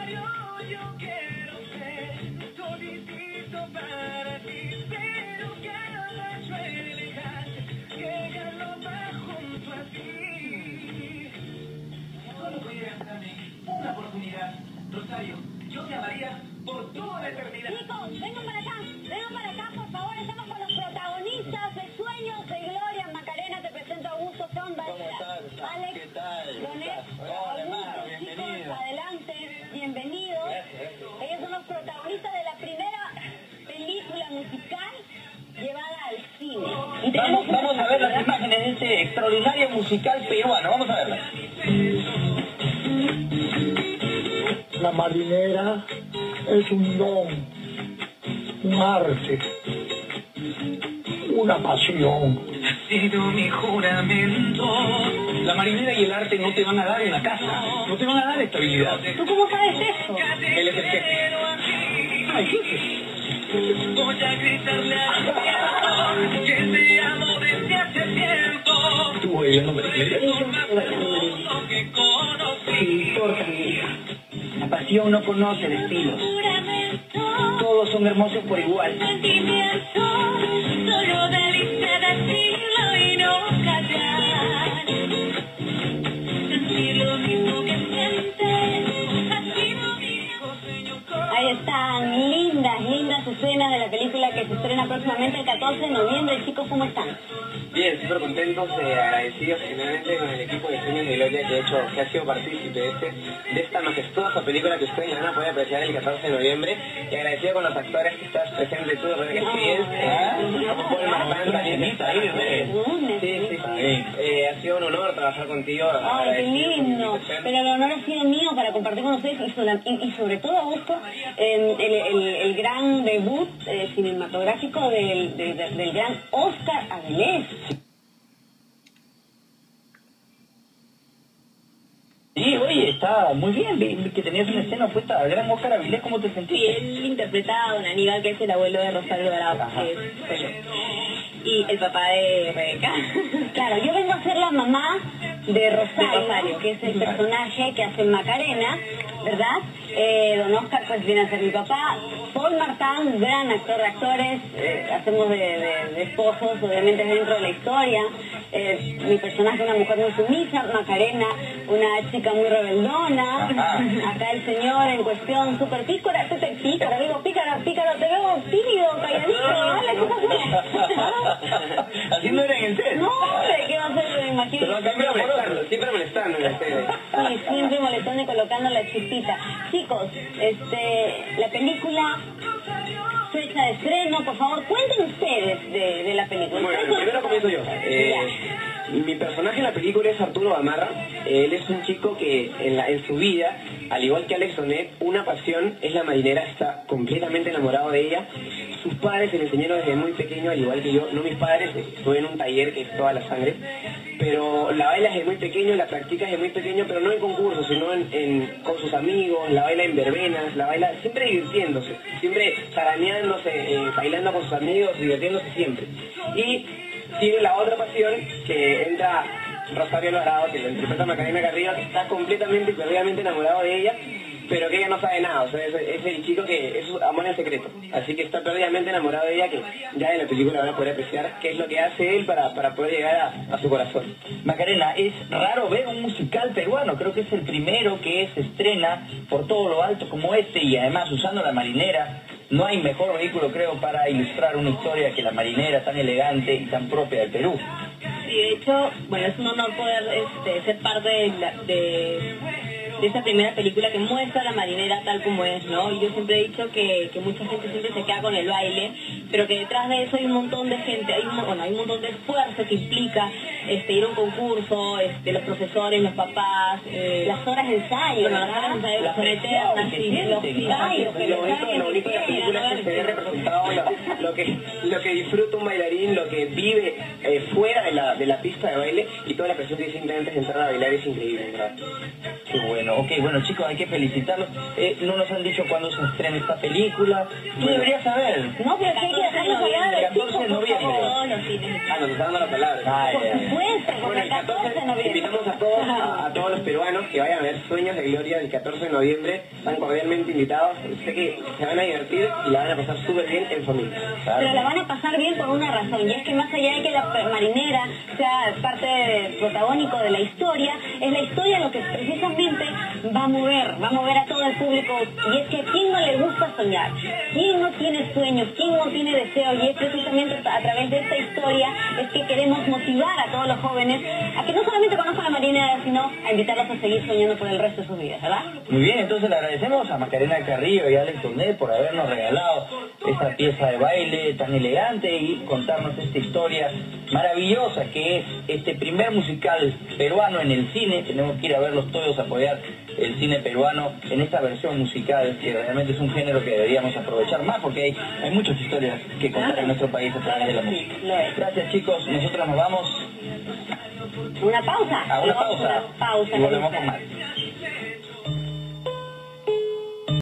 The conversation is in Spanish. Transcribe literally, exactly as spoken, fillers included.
Una oportunidad, Rosario, yo te amaría por toda la eternidad. Chicos, vengan para acá, vengan para acá, por favor, estamos con los protagonistas de Sueños de Gloria. Macarena, te presento a Augusto Zomba. ¿Cómo estás? Alex, ¿Qué tal? Donet, Hola, hermano, Augusto, chicos, bienvenido. adelante, bienvenidos. Gracias, gracias. Ellos son los protagonistas de la primera película musical llevada al cine. Y Vamos, tenemos vamos a ver las imágenes de este extraordinario musical peruano. Vamos a verlas. La marinera es un don, un arte, una pasión. Ha sido mi juramento. La marinera y el arte no te van a dar una casa, no te van a dar estabilidad. ¿Tú cómo sabes eso? Él es el jefe. Ay, jefe. Voy a gritarle al cielo que te amo desde hace tiempo. ¿Tú bailando marinera? Lo que conocí. ¿Qué importa, mi hija? La pasión no conoce de estilos. Todos son hermosos por igual. Sentimiento, solo debiste decirlo y no callar. Sentir lo mismo que sientes, así no digo. Ahí están, lindas, lindas escenas de la película que se estrena próximamente el catorce de noviembre. Chicos, ¿cómo están? Bien, súper contentos, eh, agradecidos finalmente con el equipo de Sueños de Gloria que, ha hecho, que ha sido partícipe de, este, de esta majestuosa película que ustedes van a poder apreciar el catorce de noviembre, y agradecido con los actores que estás presente tú, ¿verdad que sí es? Eh, Paul Martán también que está ahí, ¿verdad? Sí, sí, sí. Eh, ha sido un honor trabajar contigo. Ay, qué lindo. Pero el honor ha sido mío para compartir con ustedes y, sola, y, y sobre todo, Augusto, eh, el, el, el gran debut eh, cinematográfico del, de, de, del gran Oscar Avilés. Sí, oye, está muy bien. Vi que tenías una escena opuesta al gran Oscar Avilés. ¿Cómo te sentiste? Sí, él interpreta a don Aníbal, que es el abuelo de Rosario Bravo, que es soy yo. Y el papá de Rebeca. Claro, yo vengo a ser la mamá de Rosario, De Rosario. que es el personaje que hace Macarena, ¿verdad? Eh, don Oscar pues viene a ser mi papá. Paul Martán, gran actor de actores, eh, hacemos de, de, de esposos, obviamente dentro de la historia. Eh, mi personaje, una mujer muy sumisa, Macarena, una chica muy rebeldona. Acá el señor en cuestión, súper pícara, súper pícara, digo pícara, pícara, te veo tímido, calladito, dale, ¿qué pasó? Así no era en el set. No, hombre, ¿qué va a hacer? Me imagino. Pero Siempre molestando, siempre molestando en la serie. Sí, siempre molestando y colocando la chispita. Chicos, este, la película, fecha de estreno, por favor, cuenten ustedes de, de la película. Bueno, primero comienzo yo. Eh, mi personaje en la película es Arturo Gamarra. Él es un chico que en, la, en su vida, al igual que Alex Donet, una pasión es la marinera, está completamente enamorado de ella. Sus padres se le enseñaron desde muy pequeño, al igual que yo. No mis padres, estuve en un taller que es toda la sangre, pero la baila desde muy pequeño, la practica desde muy pequeño, pero no en concursos, sino en, en, con sus amigos, la baila en verbenas, la baila siempre divirtiéndose, siempre zaraneándose, eh, bailando con sus amigos, divirtiéndose siempre. Y tiene la otra pasión que entra Rosario Alvarado, que lo interpreta Macarena Garrido, que está completamente y perdidamente enamorado de ella, pero que ella no sabe nada, o sea, es, es el chico que es su amor en secreto, así que está perdidamente enamorado de ella, que ya en la película van a poder apreciar qué es lo que hace él para, para poder llegar a, a su corazón. Macarena, es raro ver un musical peruano, creo que es el primero que se estrena por todo lo alto como este, y además usando la marinera. No hay mejor vehículo, creo, para ilustrar una historia que la marinera tan elegante y tan propia del Perú. Sí, de hecho, bueno, es un honor poder este, ser parte de, la, de, de esta primera película que muestra a la marinera tal como es, ¿no? Y yo siempre he dicho que, que mucha gente siempre se queda con el baile, pero que detrás de eso hay un montón de gente, hay un, bueno, hay un montón de esfuerzo que implica este, ir a un concurso, este, los profesores, los papás, eh, Las horas de ensayo, bueno, las horas de ensayo, La las horas eternas, que sí, sienten, los ¿no? ensayos que Lo los bonito, lo bonito de la película es que se ve representado lo, lo, que, lo que disfruta un bailarín, lo que vive eh, fuera de la, de la pista de baile, y toda la presión que siente antes de entrar a bailar es increíble, ¿verdad? Qué bueno, ok, bueno chicos, hay que felicitarlos. Eh, no nos han dicho cuándo se estrena esta película. Tú deberías saber. No, pero hay que dejarnos hablar El de catorce de noviembre. Todos los cines. Ah, nos está dando la palabra. Ah, Por ya. supuesto, porque Bueno, el catorce de noviembre. invitamos a todos, a, a todos los peruanos que vayan a ver Sueños de Gloria el catorce de noviembre. Están cordialmente invitados. Sé que se van a divertir y la van a pasar súper bien en familia. Pero la van a pasar bien por una razón, y es que más allá de que la marinera sea parte protagónico de la historia, es la historia lo que precisamente va a mover, va a mover a todo el público, y es que a quién no le gusta soñar, quién no tiene sueños, quién no tiene deseos, y es precisamente a través de esta historia es que queremos motivar a todos los jóvenes a que no solamente conozcan la marinera, sino a invitarlos a seguir soñando por el resto de sus vidas, ¿verdad? Muy bien, entonces le agradecemos a Macarena Carrillo y a Alex Onet por habernos regalado esta pieza de baile tan elegante y contarnos esta historia maravillosa que es este primer musical peruano en el cine. Tenemos que ir a verlos todos, apoyar el cine peruano en esta versión musical, que realmente es un género que deberíamos aprovechar más porque hay, hay muchas historias que contar en nuestro país a través de la música. Gracias chicos, nosotros nos vamos Una pausa. a una Vamos a pausa una pausa y volvemos comercial. con más.